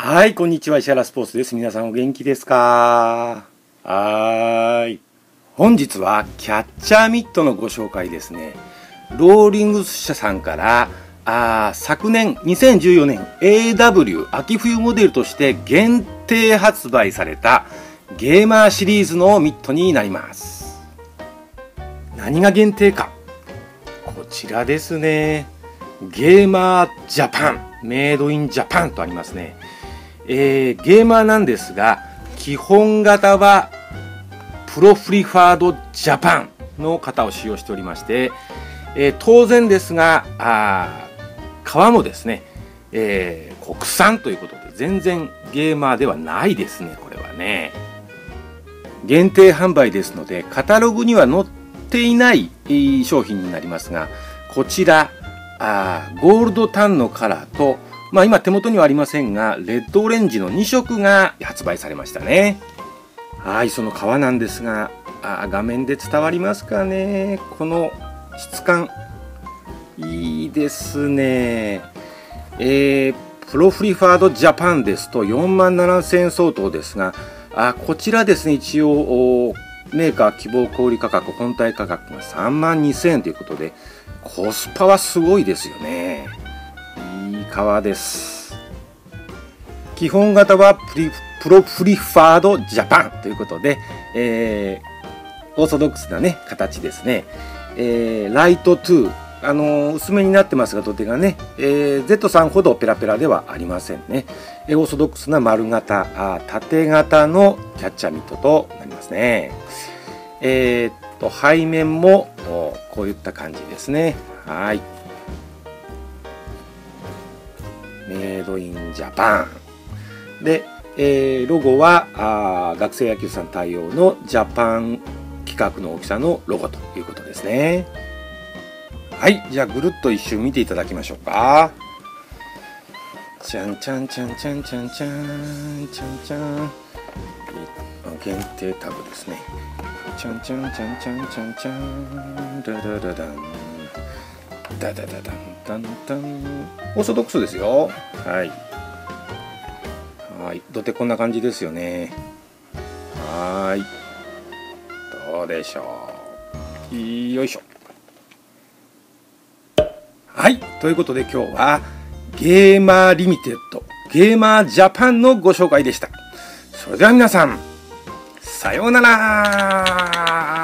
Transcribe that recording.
はい、こんにちは。石原スポーツです。皆さんお元気ですか？本日はキャッチャーミットのご紹介ですね。ローリングス社さんから昨年2014年 AW 秋冬モデルとして限定発売されたゲーマーシリーズのミットになります。何が限定か、こちらですね。ゲーマージャパン、メイドインジャパンとありますね。ゲーマーなんですが、基本型はプロフリファードジャパンの型を使用しておりまして、当然ですが革もですね、国産ということで全然ゲーマーではないですね。これはね、限定販売ですのでカタログには載っていない商品になりますが、こちらゴールドタンのカラーと、今手元にはありませんがレッドオレンジの2色が発売されましたね。はい、その革なんですが画面で伝わりますかね。この質感いいですね。プロフリファードジャパンですと47,000円相当ですが、こちらですね、一応メーカー希望小売価格本体価格が32,000円ということでコスパはすごいですよね。いい革です。基本型はプロフリファードジャパンということで、オーソドックスなね形ですね。ライト2、薄めになってますが土手がね、Z さんほどペラペラではありませんね。オーソドックスな丸型縦型のキャッチャーミットとなりますね。背面もこういった感じですね。はい、メイドインジャパンで、ロゴは学生野球さん対応のジャパン規格の大きさのロゴということですね。はい、じゃあぐるっと一周見ていただきましょうか。ちゃんちゃんちゃんちゃんちゃんちゃんちゃんちゃん、限定タブですね。ちゃんちゃんちゃんちゃんちゃんちゃん、ダダダダンダダダダンダンダン、オーソドックスですよ。はい、土手こんな感じですよね。はい、どうでしょう。よいしょ。はい、ということで今日はゲーマーリミテッドゲーマージャパンのご紹介でした。それでは皆さん、さようなら。